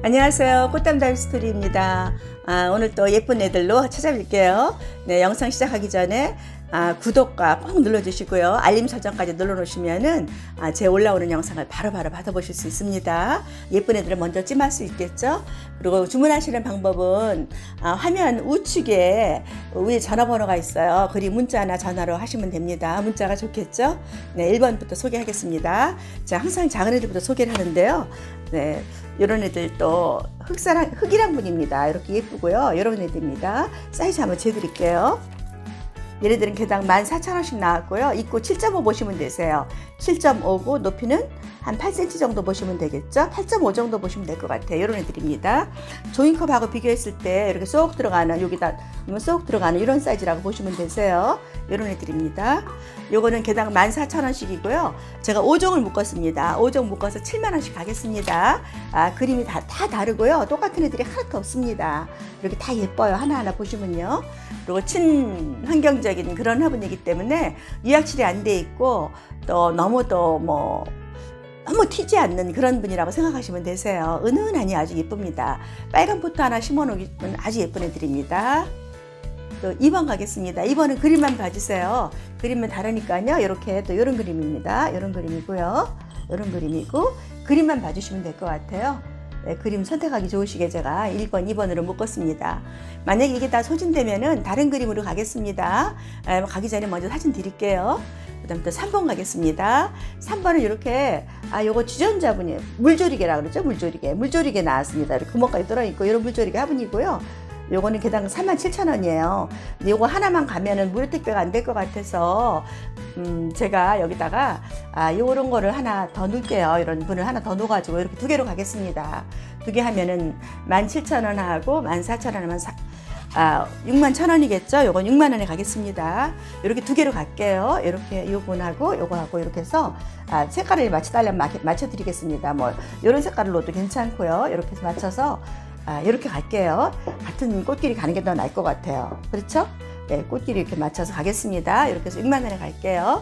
안녕하세요. 꽃담당 스토리입니다. 오늘 또 예쁜 애들로 찾아뵐게요. 네, 영상 시작하기 전에 구독과 꼭 눌러주시고요. 알림 설정까지 눌러놓으시면은 제 올라오는 영상을 바로바로 받아보실 수 있습니다. 예쁜 애들을 먼저 찜할 수 있겠죠. 그리고 주문하시는 방법은 화면 우측에 위에 전화번호가 있어요. 그리고 문자나 전화로 하시면 됩니다. 문자가 좋겠죠. 네, 1번부터 소개하겠습니다. 자, 항상 작은 애들부터 소개를 하는데요. 네, 이런 애들 또 흑이랑 분입니다. 이렇게 예쁘고요. 이런 애들입니다. 사이즈 한번 재드릴게요. 얘네들은 개당 14,000원씩 나왔고요. 입구 7.5 보시면 되세요. 7.5고 높이는 한 8cm 정도 보시면 되겠죠. 8.5 정도 보시면 될 것 같아요. 이런 애들입니다. 조인컵하고 비교했을 때 이렇게 쏙 들어가는, 여기다 쏙 들어가는 이런 사이즈라고 보시면 되세요. 이런 애들입니다. 요거는 개당 14,000원씩이고요. 제가 5종을 묶었습니다. 5종 묶어서 7만원씩 가겠습니다. 그림이 다 다르고요. 똑같은 애들이 하나도 없습니다. 이렇게 다 예뻐요. 하나하나 보시면요. 그리고 친환경적인 그런 화분이기 때문에 유약칠이 안 돼 있고, 또 너무 너무 튀지 않는 그런 분이라고 생각하시면 되세요. 은은하니 아주 예쁩니다. 빨간 포트 하나 심어 놓으면 아주 예쁜 애들입니다. 또 2번 가겠습니다. 2번은 그림만 봐주세요. 그림은 다르니까요. 이렇게 또 이런 그림입니다. 이런 그림이고요. 이런 그림이고, 그림만 봐주시면 될 것 같아요. 네, 그림 선택하기 좋으시게 제가 1번, 2번으로 묶었습니다. 만약에 이게 다 소진되면은 다른 그림으로 가겠습니다. 가기 전에 먼저 사진 드릴게요. 그 다음 또 3번 가겠습니다. 3번은 이렇게, 요거 주전자분이에요. 물조리개라고 그러죠? 물조리개 나왔습니다. 이렇게 구멍까지 들어있고, 이런 물조리개 화분이고요. 요거는 개당 37,000원이에요. 근데 요거 하나만 가면은 무료 택배가 안 될 것 같아서, 제가 여기다가, 요런 거를 하나 더 넣을게요. 이런 분을 하나 더 넣어가지고, 이렇게 두 개로 가겠습니다. 두 개 하면은 17,000원 하고 14,000원 하면 61,000원이겠죠? 요건 6만원에 가겠습니다. 이렇게 두 개로 갈게요. 이렇게 요거하고 요거하고 이렇게 해서 색깔을 맞춰달라면 맞춰드리겠습니다. 뭐 요런 색깔로 넣어도 괜찮고요. 이렇게 해서 맞춰서 이렇게 갈게요. 같은 꽃길이 가는 게 더 나을 것 같아요. 그렇죠? 네, 꽃길이 이렇게 맞춰서 가겠습니다. 이렇게 해서 6만원에 갈게요.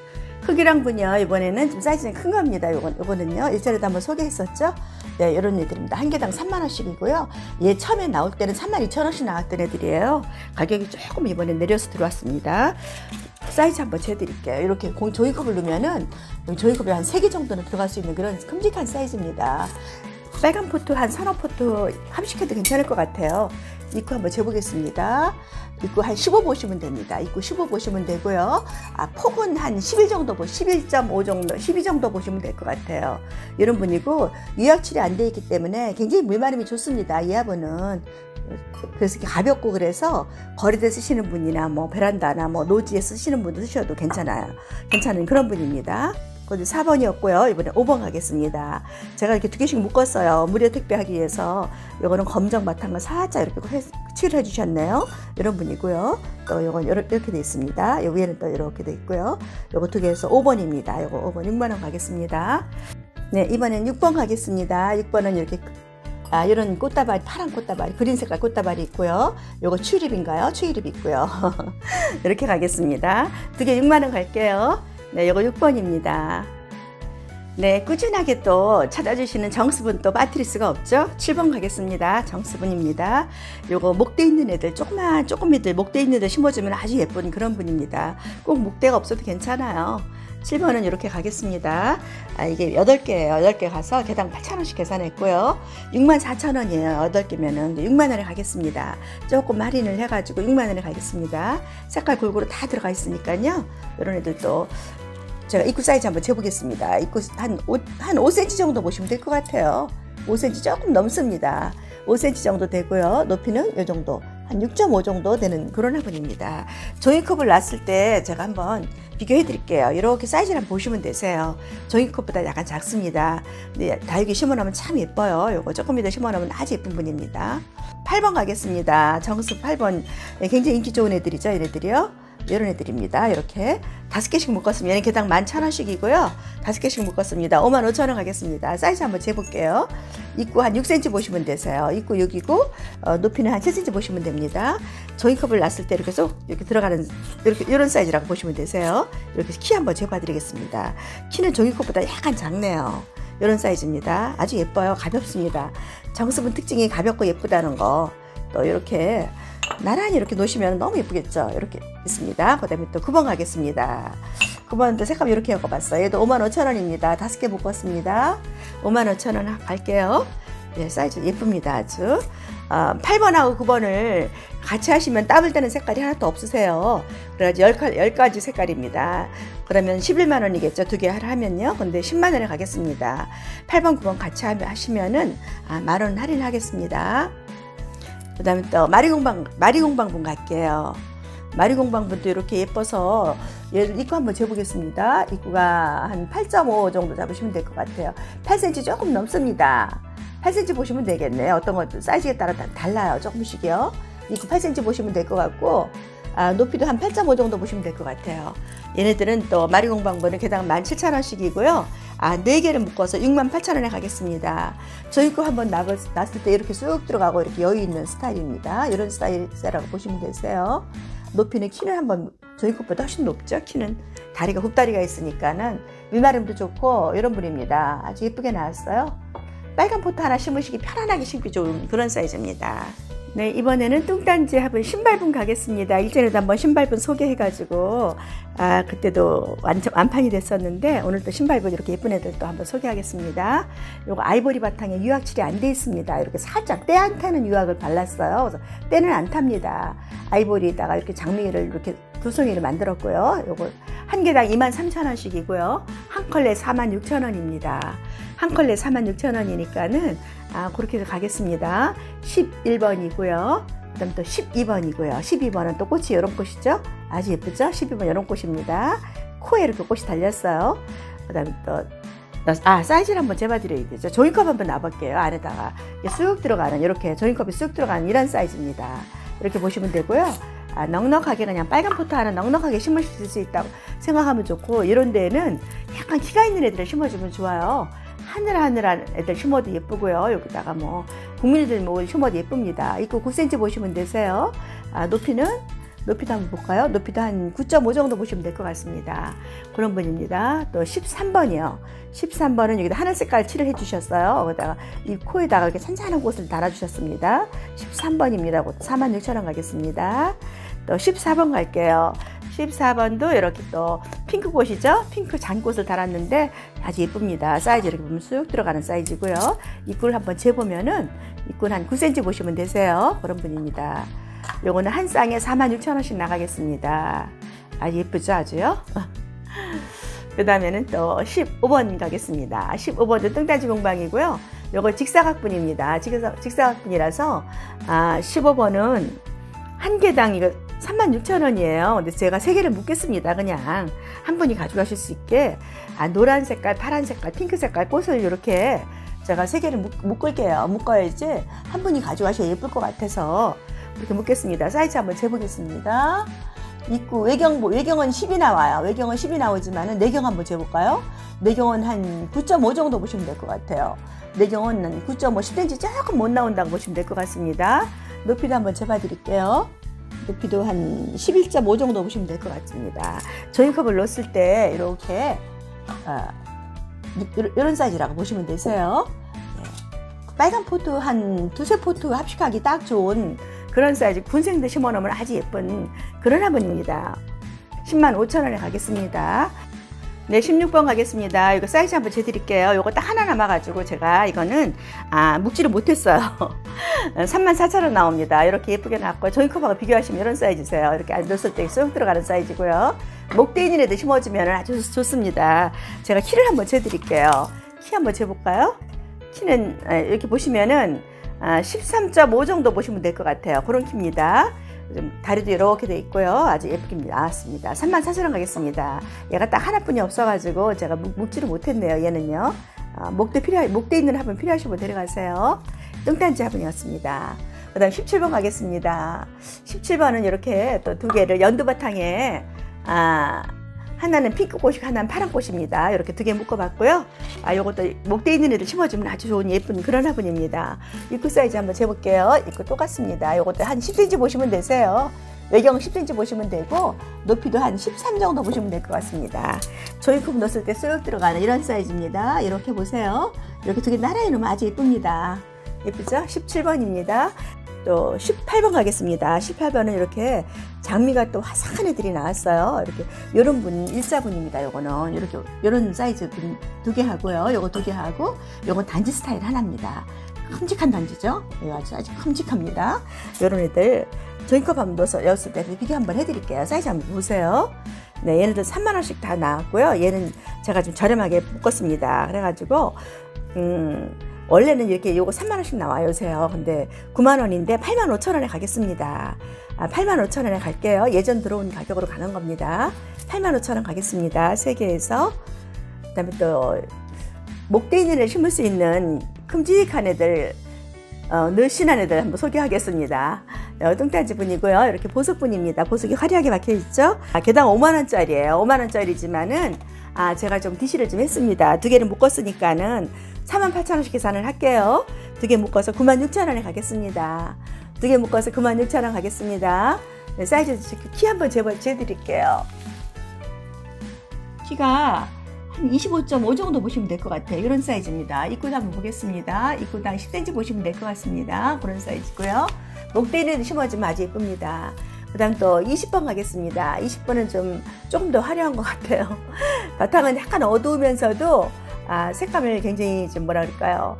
흑이랑 분이요. 이번에는 좀 사이즈는 큰 겁니다. 요거는요. 일전에도 한번 소개했었죠? 네, 이런 애들입니다. 한 개당 3만원씩이고요. 얘 처음에 나올 때는 32,000원씩 나왔던 애들이에요. 가격이 조금 이번에 내려서 들어왔습니다. 사이즈 한번 재드릴게요. 이렇게 조이컵을 넣으면은 조이컵이 한 3개 정도는 들어갈 수 있는 그런 큼직한 사이즈입니다. 빨간 포트 한 3호포트 합식해도 괜찮을 것 같아요. 입구 한번 재보겠습니다. 입구 한 15 보시면 됩니다. 입구 15 보시면 되고요. 폭은 한 11 정도, 11.5 정도, 12 정도 보시면 될 것 같아요. 이런 분이고, 유약칠이 안 돼 있기 때문에 굉장히 물마름이 좋습니다. 이 화분은. 그래서 이렇게 가볍고, 그래서 거리대 쓰시는 분이나 뭐 베란다나 뭐 노지에 쓰시는 분도 쓰셔도 괜찮아요. 괜찮은 그런 분입니다. 거기 4번이었고요. 이번에 5번 가겠습니다. 제가 이렇게 두 개씩 묶었어요. 무료 택배하기 위해서. 요거는 검정 바탕을 살짝 이렇게 칠을 해주셨네요. 이런 분이고요. 또 요건 이렇게 돼 있습니다. 요 위에는 또 이렇게 돼 있고요. 요거 두 개에서 5번입니다. 요거 5번 6만원 가겠습니다. 네, 이번엔 6번 가겠습니다. 6번은 이렇게 이런 꽃다발이, 파란 꽃다발이, 그린 색깔 꽃다발이 있고요. 요거 추유립인가요? 추유립 있고요. 이렇게 가겠습니다. 두 개 6만원 갈게요. 네, 요거 6번입니다. 네, 꾸준하게 또 찾아주시는 정수분 또 빠뜨릴 수가 없죠. 7번 가겠습니다. 정수분입니다. 요거 목대 있는 애들, 조금 애들 목대 있는 애들 심어주면 아주 예쁜 그런 분입니다. 꼭 목대가 없어도 괜찮아요. 7번은 이렇게 가겠습니다. 이게 8개예요. 8개 가서 개당 8,000원씩 계산했고요. 64,000원이에요. 8개면은 6만원에 가겠습니다. 조금 할인을 해가지고 6만원에 가겠습니다. 색깔 골고루 다 들어가 있으니까요. 이런 애들도 제가 입구 사이즈 한번 재보겠습니다. 입구 한 5cm 정도 보시면 될 것 같아요. 5cm 조금 넘습니다. 5cm 정도 되고요. 높이는 이 정도, 한 6.5 정도 되는 그런 화분입니다. 종이컵을 놨을 때 제가 한번 비교해 드릴게요. 이렇게 사이즈를 한번 보시면 되세요. 종이컵보다 약간 작습니다. 근데 다육이 심어놓으면 참 예뻐요. 요거 조금 이따 심어놓으면 아주 예쁜 분입니다. 8번 가겠습니다. 정수 8번. 굉장히 인기 좋은 애들이죠. 얘네들이요. 이런 애들입니다. 이렇게 5개씩 묶었습니다. 얘는 개당 11,000원씩이고요. 5개씩 묶었습니다. 55,000원 가겠습니다. 사이즈 한번 재볼게요. 입구 한 6cm 보시면 되세요. 입구 6이고 높이는 한 7cm 보시면 됩니다. 종이컵을 놨을 때 이렇게 쏙 이렇게 들어가는 이런 사이즈라고 보시면 되세요. 이렇게 키 한번 재봐 드리겠습니다. 키는 종이컵보다 약간 작네요. 이런 사이즈입니다. 아주 예뻐요. 가볍습니다. 정수분 특징이 가볍고 예쁘다는 거. 또 이렇게 나란히 이렇게 놓으시면 너무 예쁘겠죠. 이렇게 있습니다. 그 다음에 또 9번 가겠습니다. 9번도 색감 이렇게 엮어봤어요. 얘도 55,000원입니다. 5개 묶었습니다. 55,000원 갈게요. 네, 사이즈 예쁩니다. 아주. 8번하고 9번을 같이 하시면 더블 되는 색깔이 하나도 없으세요. 그래가지고 10가지 색깔입니다. 그러면 11만원이겠죠. 2개 하면요. 근데 10만원에 가겠습니다. 8번, 9번 같이 하시면은 만원 할인하겠습니다. 그 다음에 또 마리공방분 갈게요. 마리공방분도 이렇게 예뻐서 얘를 입구 한번 재보겠습니다. 입구가 한 8.5 정도 잡으시면 될 것 같아요. 8cm 조금 넘습니다. 8cm 보시면 되겠네요. 어떤 것도 사이즈에 따라 달라요. 조금씩이요. 입구 8cm 보시면 될 것 같고 높이도 한 8.5 정도 보시면 될 것 같아요. 얘네들은 또 마리공방분은 개당 17,000원씩이고요. 4개를 묶어서 68,000원에 가겠습니다. 저희 거 한번 놨을 때 이렇게 쑥 들어가고 이렇게 여유 있는 스타일입니다. 이런 스타일이라고 보시면 되세요. 높이는 키는 한번 저희 것보다 훨씬 높죠. 키는 다리가 굽다리가 있으니까는 밀마름도 좋고 이런 분입니다. 아주 예쁘게 나왔어요. 빨간 포트 하나 심으시기 편안하게 신기 좋은 그런 사이즈입니다. 네, 이번에는 뚱딴지 화분 신발분 가겠습니다. 일전에도 한번 신발분 소개해가지고 그때도 완판이 됐었는데 오늘 또 신발분 이렇게 예쁜 애들 또 한번 소개하겠습니다. 요거 아이보리 바탕에 유화 칠이 안 돼 있습니다. 이렇게 살짝 때 안 타는 유화를 발랐어요. 그래서 때는 안 탑니다. 아이보리에다가 이렇게 장미를 이렇게 두 송이를 만들었고요. 요거 한 개당 23,000원씩이고요. 한 컬레 46,000원입니다. 한 컬레 46,000원이니까는 그렇게 해서 가겠습니다. 11번이고요. 그 다음 또 12번이고요. 12번은 또 꽃이 이런 꽃이죠. 아주 예쁘죠? 12번 이런 꽃입니다. 코에 이렇게 꽃이 달렸어요. 그 다음에 또 사이즈를 한번 재봐드려야 되죠. 조인컵 한번 놔볼게요. 안에다가 쑥 들어가는 이렇게 조인컵이 쑥 들어가는 이런 사이즈입니다. 이렇게 보시면 되고요. 넉넉하게 그냥 빨간 포트 하나 넉넉하게 심으실 수 있다고 생각하면 좋고 이런 데에는 약간 키가 있는 애들을 심어주면 좋아요. 하늘하늘한 애들 심어도 예쁘고요. 여기다가 뭐 국민이들 뭐 심어도 예쁩니다. 입구 9cm 보시면 되세요. 높이도 한번 볼까요? 높이도 한 9.5 정도 보시면 될 것 같습니다. 그런 분입니다. 또 13번이요. 13번은 여기다 하늘 색깔 칠을 해주셨어요. 거기다가 이 코에다가 이렇게 찬찬한 곳을 달아주셨습니다. 13번입니다. 46,000원 가겠습니다. 또 14번 갈게요. 14번도 이렇게 또 핑크 꽃이죠. 핑크 잔꽃을 달았는데 아주 예쁩니다. 사이즈 이렇게 보면 쑥 들어가는 사이즈고요. 입구를 한번 재보면은 입구는 한 9cm 보시면 되세요. 그런 분입니다. 요거는 한 쌍에 46,000원씩 나가겠습니다. 예쁘죠 아주요. 그 다음에는 또 15번 가겠습니다. 15번도 뚱딴지 공방이고요. 요거 직사각분입니다. 직사각분이라서 15번은 한 개당 이거 36,000원이에요. 근데 제가 3개를 묶겠습니다. 그냥 한 분이 가져가실 수 있게 노란 색깔, 파란 색깔, 핑크 색깔 꽃을 이렇게 제가 3개를 묶을게요. 묶어야지 한 분이 가져가셔야 예쁠 것 같아서 이렇게 묶겠습니다. 사이즈 한번 재보겠습니다. 입구 외경은 10이 나와요. 외경은 10이 나오지만은 내경 한번 재볼까요? 내경은 한 9.5 정도 보시면 될 것 같아요. 내경은 9.5, 10cm 조금 못 나온다고 보시면 될 것 같습니다. 높이도 한번 재봐 드릴게요. 높이도 한 11.5 정도 보시면 될 것 같습니다. 조인컵을 넣었을 때 이렇게 이런 사이즈라고 보시면 되세요. 네. 빨간 포트 한 두세 포트 합식하기 딱 좋은 그런 사이즈 군생들 심어놓으면 아주 예쁜 그런 화분입니다. 105,000원에 가겠습니다. 네, 16번 가겠습니다. 이거 사이즈 한번 재드릴게요. 이거 딱 하나 남아가지고 제가 이거는 묶지를 못했어요. 34,000원 나옵니다. 이렇게 예쁘게 나왔고 조인컵하고 비교하시면 이런 사이즈세요. 이렇게 넣었을 때 쏙 들어가는 사이즈고요. 목대 있는 애들 심어주면 아주 좋습니다. 제가 키를 한번 재드릴게요. 키 한번 재볼까요? 키는 이렇게 보시면은 13.5 정도 보시면 될 것 같아요. 그런 키입니다. 좀 다리도 이렇게 돼 있고요. 아주 예쁘게 나왔습니다. 34,000원 가겠습니다. 얘가 딱 하나뿐이 없어가지고 제가 묶지를 못했네요. 얘는요. 목대 있는 화분 필요하시면 데려가세요. 뚱딴지 화분이었습니다. 그 다음 17번 가겠습니다. 17번은 이렇게 또 2개를 연두바탕에 하나는 핑크꽃이고 하나는 파란꽃입니다. 이렇게 2개 묶어봤고요. 요것도 목대 있는 애들 심어주면 아주 좋은 예쁜 그런 화분입니다. 입구 사이즈 한번 재볼게요. 입구 똑같습니다. 요것도 한 10cm 보시면 되세요. 외경 10cm 보시면 되고 높이도 한 13 정도 보시면 될 것 같습니다. 조이컵 넣었을 때 쓱 들어가는 이런 사이즈입니다. 이렇게 보세요. 이렇게 두 개 나란히 놓으면 아주 예쁩니다. 예쁘죠? 17번입니다. 또 18번 가겠습니다. 18번은 이렇게 장미가 또 화사한 애들이 나왔어요. 이렇게 요런 분 일자분입니다. 요거는 이렇게 요런 사이즈 두 개 하고요. 요거 두 개 하고 요건 단지 스타일 하나입니다. 큼직한 단지죠? 아주 큼직합니다. 요런 애들 조이컵 한번 넣었을 때 비교 한번 해드릴게요. 사이즈 한번 보세요. 네, 얘네들 3만원씩 다 나왔고요. 얘는 제가 좀 저렴하게 묶었습니다. 그래가지고 원래는 이렇게 요거 3만원씩 나와요, 요새요. 근데 9만원인데 85,000원에 가겠습니다. 85,000원에 갈게요. 예전 들어온 가격으로 가는 겁니다. 85,000원 가겠습니다. 3개에서. 그 다음에 또, 목대 있는 애를 심을 수 있는 큼직한 애들, 늘씬한 애들 한번 소개하겠습니다. 뚱딴지 분이고요. 이렇게 보석분입니다. 보석이 화려하게 박혀있죠? 개당 5만원짜리예요. 5만원짜리지만은, 제가 좀 DC를 좀 했습니다. 두 개를 묶었으니까는 48,000원씩 계산을 할게요. 두 개 묶어서 96,000원에 가겠습니다. 두 개 묶어서 96,000원 가겠습니다. 네, 사이즈 키 한번 재드릴게요. 키가 한 25.5 정도 보시면 될 것 같아요. 이런 사이즈입니다. 입구도 한번 보겠습니다. 입구당 10cm 보시면 될 것 같습니다. 그런 사이즈고요. 목대는 심어주면 아주 예쁩니다. 그 다음 또 20번 가겠습니다. 20번은 조금 더 화려한 것 같아요. 바탕은 약간 어두우면서도 색감을 굉장히 좀 뭐라 그럴까요?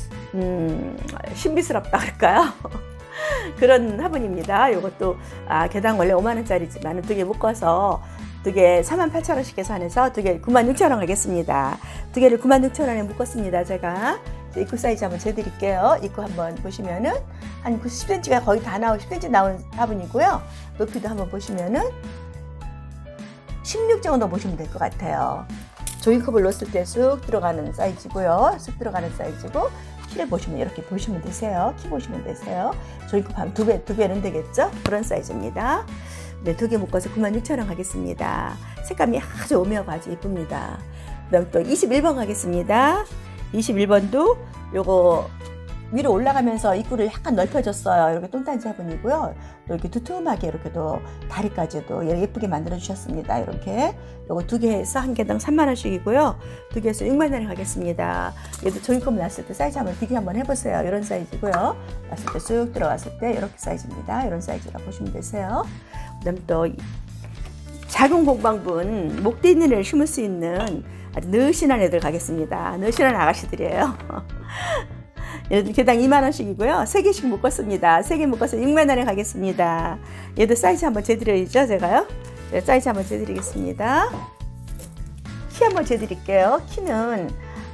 신비스럽다 그럴까요? 그런 화분입니다. 이것도 개당 원래 5만원짜리지만 두 개 묶어서 두 개 48,000원씩 계산해서 두 개 96,000원 가겠습니다. 두 개를 96,000원에 묶었습니다. 제가 입구 사이즈 한번 재드릴게요. 입구 한번 보시면은 한 10cm가 거의 다 나온 10cm 나온 화분이고요. 높이도 한번 보시면은 16 정도 보시면 될 것 같아요. 조이컵을 넣었을 때 쑥 들어가는 사이즈고요. 쑥 들어가는 사이즈고 키를 보시면 이렇게 보시면 되세요. 키 보시면 되세요. 조이컵 하면 두 배는 되겠죠? 그런 사이즈입니다. 네, 두 개 묶어서 96,000원 가겠습니다. 색감이 아주 오묘하고 아주 예쁩니다. 그 다음 또 21번 가겠습니다. 21번도 요거 위로 올라가면서 입구를 약간 넓혀줬어요. 이렇게 뚱딴지 화분이고요. 또 이렇게 두툼하게 이렇게 또 다리까지도 예쁘게 만들어 주셨습니다. 이렇게 요거 두 개에서 한 개당 3만원씩이고요. 두 개에서 6만원에 가겠습니다. 얘도 조이컵 났을 때 사이즈 한번 비교 한번 해보세요. 이런 사이즈고요. 났을 때 쑥 들어갔을 때 이렇게 사이즈입니다. 이런 사이즈라 보시면 되세요. 그 다음 또 작은 공방분 목대 있는 애를 심을 수 있는 아주 늘씬한 애들 가겠습니다. 늘씬한 아가씨들이에요. 얘도 개당 2만원씩이고요. 3개씩 묶었습니다. 3개 묶어서 6만원에 가겠습니다. 얘도 사이즈 한번 재드려야죠, 제가요. 네, 사이즈 한번 재드리겠습니다. 키 한번 재드릴게요. 키는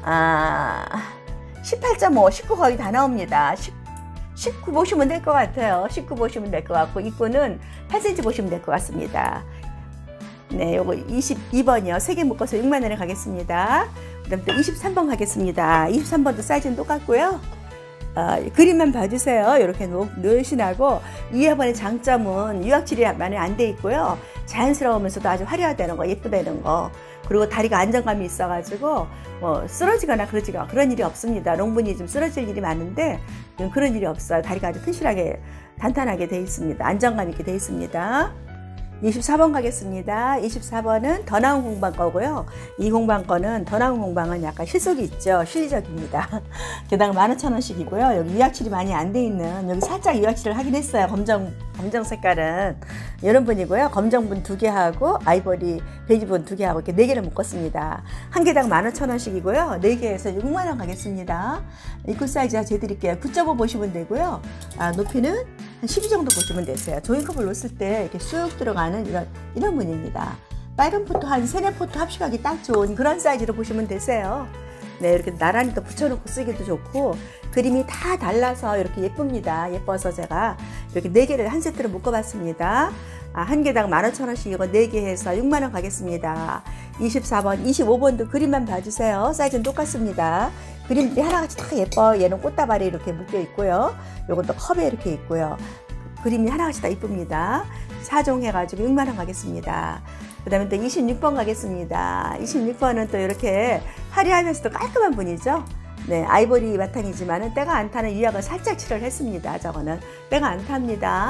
18.5, 19 거의 다 나옵니다. 19 보시면 될 것 같아요. 19 보시면 될 것 같고 입구는 8cm 보시면 될 것 같습니다. 네, 요거 22번이요. 3개 묶어서 6만원에 가겠습니다. 그 다음 또 23번 가겠습니다. 23번도 사이즈는 똑같고요. 그림만 봐주세요. 이렇게 늘씬하고 이 화분의 장점은 유압질이 많이 안 돼 있고요. 자연스러우면서도 아주 화려하다는 거, 예쁘다는 거. 그리고 다리가 안정감이 있어가지고 쓰러지거나 그런 일이 없습니다. 롱분이 좀 쓰러질 일이 많은데 그런 일이 없어요. 다리가 아주 튼실하게 단단하게 돼 있습니다. 안정감 있게 돼 있습니다. 24번 가겠습니다. 24번은 더 나은 공방 거고요. 이 공방 거는 더 나은 공방은 약간 실속이 있죠. 실리적입니다. 개당 15,000원씩이고요. 여기 유약칠이 많이 안 돼 있는 여기 살짝 유약칠을 하긴 했어요. 검정 색깔은 이런 분이고요. 검정분 2개 하고 아이보리 베이지분 2개 하고 이렇게 4개를 묶었습니다. 한 개당 15,000원씩이고요. 4개에서 6만원 가겠습니다. 입구 사이즈 재드릴게요. 9.5 보시면 되고요. 높이는 한 12 정도 보시면 되세요. 조이컵을 놓았을 때 이렇게 쑥 들어가는 이런 분입니다. 빨간 포토 한 3-4포토 합식하기 딱 좋은 그런 사이즈로 보시면 되세요. 네, 이렇게 나란히 또 붙여놓고 쓰기도 좋고 그림이 다 달라서 이렇게 예쁩니다. 예뻐서 제가 이렇게 4개를 한 세트로 묶어봤습니다. 한 개당 15,000원씩이고 4개 해서 6만원 가겠습니다. 24번, 25번도 그림만 봐주세요. 사이즈는 똑같습니다. 그림들이 하나같이 다 예뻐. 얘는 꽃다발에 이렇게 묶여 있고요. 요건 또 컵에 이렇게 있고요. 그림이 하나같이 다 이쁩니다. 4종 해가지고 6만원 가겠습니다. 그 다음에 또 26번 가겠습니다. 26번은 또 이렇게 화려하면서도 깔끔한 분이죠. 네, 아이보리 바탕이지만은 때가 안 타는 유약을 살짝 칠을 했습니다. 저거는 때가 안 탑니다.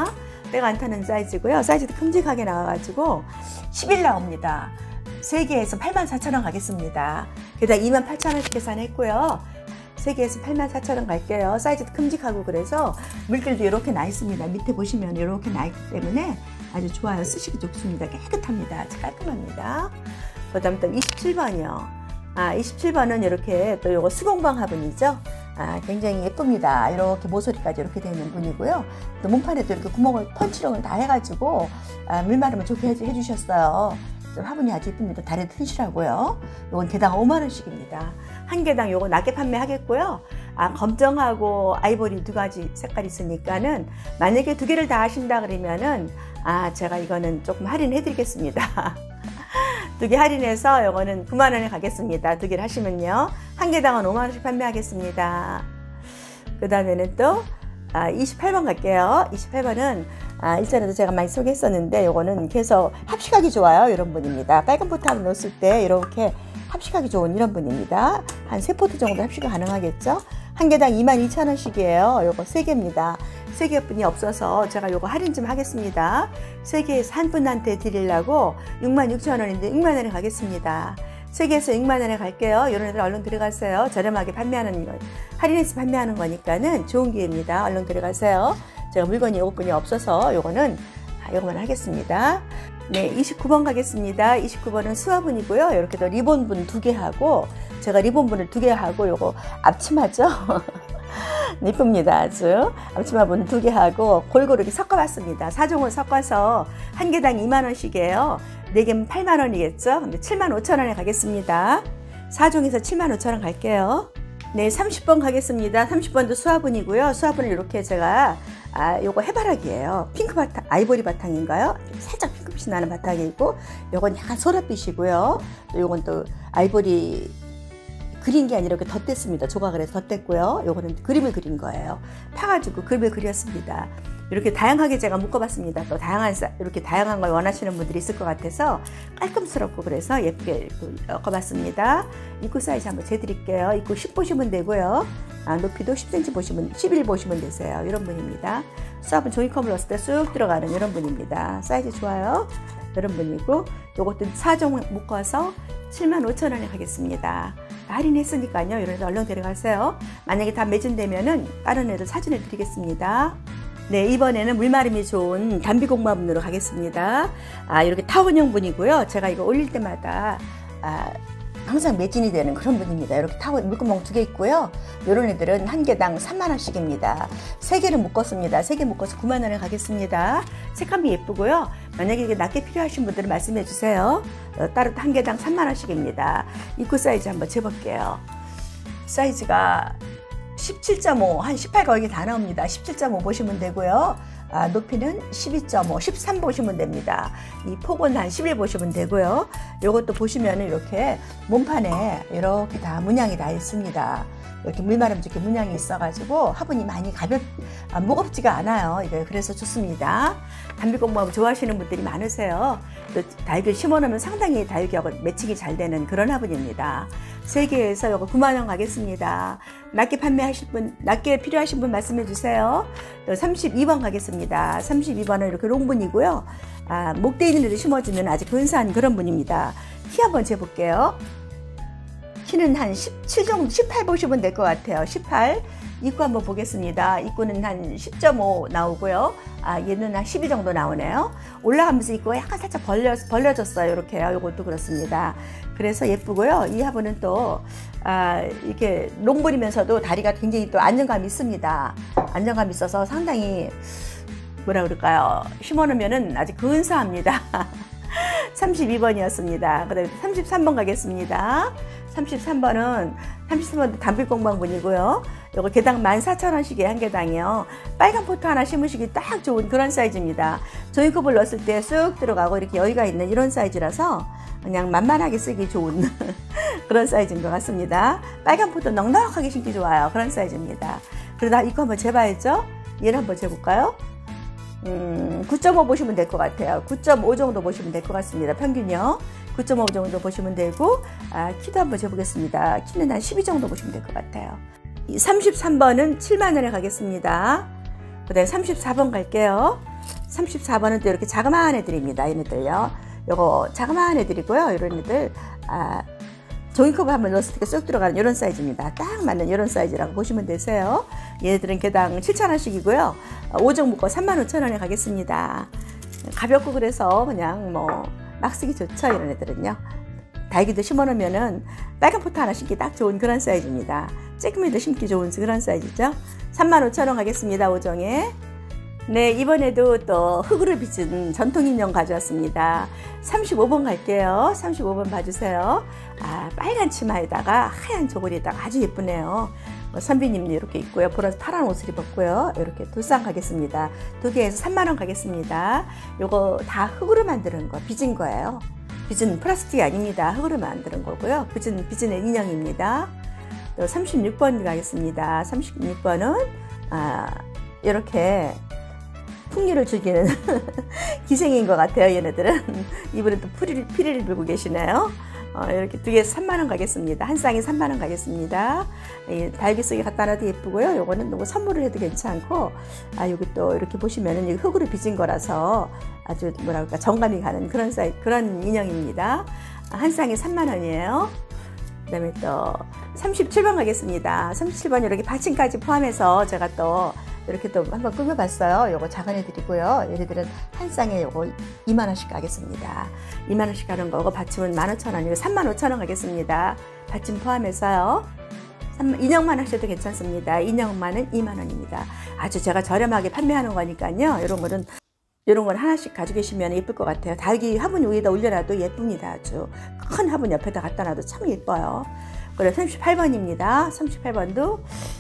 때가 안 타는 사이즈고요. 사이즈도 큼직하게 나와가지고 10일 나옵니다. 3개에서 84,000원 가겠습니다. 게다가 28,000원씩 계산했고요. 3개에서 84,000원 갈게요. 사이즈도 큼직하고 그래서 물결도 이렇게 나 있습니다. 밑에 보시면 이렇게 나 있기 때문에 아주 좋아요. 쓰시기 좋습니다. 깨끗합니다. 아주 깔끔합니다. 그 다음 또 27번이요. 27번은 이렇게 또 요거 수공방 화분이죠. 굉장히 예쁩니다. 이렇게 모서리까지 이렇게 되어 있는 분이고요. 또 몸판에도 이렇게 구멍을 펀치롱을 다 해가지고 물 마르면 좋게 해주셨어요. 화분이 아주 예쁩니다. 다리 튼실하고요. 요건 개당 5만원씩입니다. 한 개당 요거 낮게 판매하겠고요. 검정하고 아이보리 두 가지 색깔이 있으니까는 만약에 두 개를 다 하신다 그러면은 제가 이거는 조금 할인해 드리겠습니다. 두 개 할인해서 요거는 9만원에 가겠습니다. 두 개를 하시면요. 한 개당은 5만원씩 판매하겠습니다. 그 다음에는 또 28번 갈게요. 28번은 일전에도 제가 많이 소개했었는데 요거는 계속 합식하기 좋아요. 이런 분입니다. 빨간 포트를 넣었을 때 이렇게 합식하기 좋은 이런 분입니다. 한 3포트 정도 합식이 가능하겠죠. 한 개당 22,000원씩이에요. 요거 3개입니다. 3개 분이 없어서 제가 요거 할인 좀 하겠습니다. 3개에서 한 분한테 드리려고 66,000원인데 6만원에 가겠습니다. 3개에서 6만원에 갈게요. 이런 애들 얼른 들어가세요. 저렴하게 판매하는 거, 할인해서 판매하는 거니까는 좋은 기회입니다. 얼른 들어가세요. 제가 물건이 요것뿐이 없어서 요거는 요거만 하겠습니다. 네, 29번 가겠습니다. 29번은 수화분이고요. 이렇게 또 리본분 2개 하고, 제가 리본분을 2개 하고 요거 앞치마죠. 이쁩니다. 아주 앞치마분 2개 하고 골고루 이렇게 섞어봤습니다. 4종을 섞어서 한 개당 2만원씩이에요. 4개면 8만원이겠죠. 근데 75,000원에 가겠습니다. 4종에서 75,000원 갈게요. 네, 30번 가겠습니다. 30번도 수화분이고요. 수화분을 이렇게 제가 요거 해바라기예요. 핑크 바탕, 아이보리 바탕인가요? 살짝 핑크빛이 나는 바탕이고, 요건 약간 소라빛이고요. 또 요건 또 아이보리 그린 게 아니라 이렇게 덧댔습니다. 조각을 해서 덧댔고요. 요거는 그림을 그린 거예요. 파가지고 그림을 그렸습니다. 이렇게 다양하게 제가 묶어봤습니다. 또 이렇게 다양한 걸 원하시는 분들이 있을 것 같아서 깔끔스럽고 그래서 예쁘게 엮어봤습니다. 입구 사이즈 한번 재드릴게요. 입구 10 보시면 되고요. 높이도 10cm 보시면, 11 보시면 되세요. 이런 분입니다. 수압은 종이컵을 넣었을 때 쑥 들어가는 이런 분입니다. 사이즈 좋아요. 이런 분이고, 요것도 4종 묶어서 75,000원에 가겠습니다. 할인했으니까요. 이런 애들 얼른 데려가세요. 만약에 다 매진되면은 다른 애들 사진을 드리겠습니다. 네, 이번에는 물마름이 좋은 단비공마분으로 가겠습니다. 이렇게 타원형 분이고요. 제가 이거 올릴 때마다 항상 매진이 되는 그런 분입니다. 이렇게 타원 물구멍 2개 있고요. 이런 애들은 한 개당 3만원씩입니다. 3개를 묶었습니다. 3개 묶어서 9만원에 가겠습니다. 색감이 예쁘고요. 만약에 이게 낮게 필요하신 분들은 말씀해 주세요. 따로 한 개당 3만원씩입니다. 입구 사이즈 한번 재볼게요. 사이즈가 17.5, 한 18 거의 다 나옵니다. 17.5 보시면 되고요. 높이는 12.5, 13 보시면 됩니다. 이 폭은 한 11 보시면 되고요. 요것도 보시면 이렇게 몸판에 이렇게 다 문양이 다 있습니다. 이렇게 물마름 좋게 문양이 있어가지고 화분이 많이 무겁지가 않아요. 이게 그래서 좋습니다. 단비공마분 좋아하시는 분들이 많으세요. 또 다육을 심어놓으면 상당히 다육하고 매칭이 잘 되는 그런 화분입니다. 3개에서 요거 9만원 가겠습니다. 낮게 판매하실 분, 낮게 필요하신 분 말씀해 주세요. 32번 가겠습니다. 32번은 이렇게 롱분이고요. 목대 있는 데도 심어주면 아주 근사한 그런 분입니다. 키 한번 재볼게요. 키는 한 17 정도, 18 보시면 될 것 같아요. 18. 입구 한번 보겠습니다. 입구는 한 10.5 나오고요. 얘는 한 12 정도 나오네요. 올라가면서 입구가 약간 살짝 벌려졌어요. 이렇게요. 이것도 그렇습니다. 그래서 예쁘고요. 이 화분은 또, 이렇게 롱볼이면서도 다리가 굉장히 또 안정감이 있습니다. 안정감이 있어서 상당히, 뭐라 그럴까요? 심어놓으면은 아주 근사합니다. 32번이었습니다. 그 다음에 33번 가겠습니다. 33번도 단비공방분이고요. 요거 개당 14,000원씩이에요. 한 개당이요. 빨간 포트 하나 심으시기 딱 좋은 그런 사이즈입니다. 종이컵을 넣었을 때 쑥 들어가고 이렇게 여유가 있는 이런 사이즈라서 그냥 만만하게 쓰기 좋은 그런 사이즈인 것 같습니다. 빨간 포트 넉넉하게 심기 좋아요. 그런 사이즈입니다. 그러다 이거 한번 재봐야죠. 얘를 한번 재볼까요? 9.5 보시면 될 것 같아요. 9.5 정도 보시면 될 것 같습니다. 평균요. 9.5 정도 보시면 되고, 키도 한번 재보겠습니다. 키는 한 12 정도 보시면 될 것 같아요. 33번은 7만원에 가겠습니다. 그 다음에 34번 갈게요. 34번은 또 이렇게 자그마한 애들입니다. 얘네들요. 요거 자그마한 애들이고요. 이런 애들 종이컵을 한번 넣었을 때 쏙 들어가는 이런 사이즈입니다. 딱 맞는 이런 사이즈라고 보시면 되세요. 얘네들은 개당 7,000원씩이고요. 5종 묶어 35,000원에 가겠습니다. 가볍고 그래서 그냥 뭐 막 쓰기 좋죠. 이런 애들은요. 달기도 심어놓으면은 빨간 포트 하나 심기 딱 좋은 그런 사이즈입니다. 쬐끔이도 심기 좋은 그런 사이즈죠. 35,000원 가겠습니다. 5종에. 네, 이번에도 또 흙으로 빚은 전통 인형 가져왔습니다. 35번 갈게요. 35번 봐주세요. 빨간 치마에다가 하얀 저고리에다가 아주 예쁘네요. 선비님도 이렇게 있고요. 파란 옷을 입었고요. 이렇게 두 쌍 가겠습니다. 두 개에서 3만원 가겠습니다. 요거 다 흙으로 만드는 거, 빚은 거예요. 빚은 플라스틱이 아닙니다. 흙으로 만드는 거고요. 빚은 인형입니다. 또 36번 가겠습니다. 36번은 이렇게 풍류를 즐기는 기생인 것 같아요. 얘네들은 이번에 또 피리를 불고 계시네요. 이렇게 두 개에서 3만원 가겠습니다. 한 쌍에 3만원 가겠습니다. 달기 속에 갖다 놔도 예쁘고요. 요거는 뭐 선물을 해도 괜찮고, 여기 또 이렇게 보시면은 흙으로 빚은 거라서 아주 뭐랄까 정감이 가는 그런 인형입니다. 한 쌍에 3만원이에요. 그 다음에 또 37번 가겠습니다. 37번 이렇게 받침까지 포함해서 제가 또 이렇게 또 한번 꾸며봤어요. 요거 작은 애들이고요. 얘네들은 한 쌍에 요거 2만원씩 가겠습니다. 2만원씩 가는 거고 받침은 15,000원이고 35,000원 가겠습니다. 받침 포함해서요. 인형만 하셔도 괜찮습니다. 인형만은 2만원입니다. 아주 제가 저렴하게 판매하는 거니까요. 이런 건 하나씩 가지고 계시면 예쁠 것 같아요. 달기 화분 위에다 올려놔도 예쁩니다. 아주 큰 화분 옆에다 갖다 놔도 참 예뻐요. 그리고 38번입니다. 38번도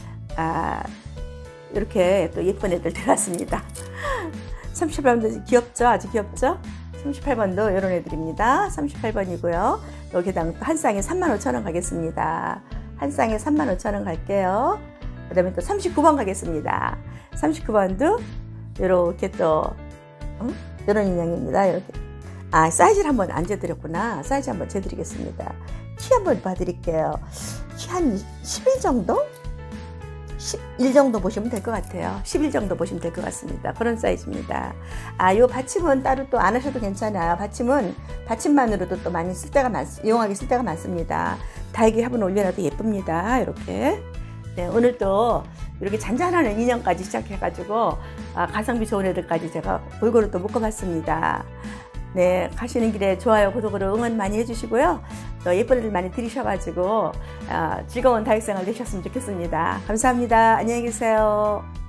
이렇게 또 예쁜 애들 들어왔습니다. 38번도 귀엽죠? 아주 귀엽죠? 38번도 이런 애들입니다. 38번이고요. 여기당 한 쌍에 35,000원 가겠습니다. 한 쌍에 35,000원 갈게요. 그 다음에 또 39번 가겠습니다. 39번도 이렇게 또 이런 인형입니다. 이렇게 사이즈를 한번 안 재드렸구나. 사이즈 한번 재드리겠습니다. 키 한번 봐드릴게요. 키 한 11 정도? 11 정도 보시면 될 것 같아요. 11 정도 보시면 될 것 같습니다. 그런 사이즈입니다. 요 받침은 따로 또 안 하셔도 괜찮아요. 받침만으로도 또 많이 이용하기 쓸 때가 많습니다. 달기 화분 올려놔도 예쁩니다. 이렇게. 네, 오늘 또 이렇게 잔잔한 인형까지 시작해가지고 가성비 좋은 애들까지 제가 골고루 또 묶어봤습니다. 네, 가시는 길에 좋아요, 구독으로 응원 많이 해주시고요. 또 예쁜 애들 많이 들이셔가지고 즐거운 다육생활 되셨으면 좋겠습니다. 감사합니다. 안녕히 계세요.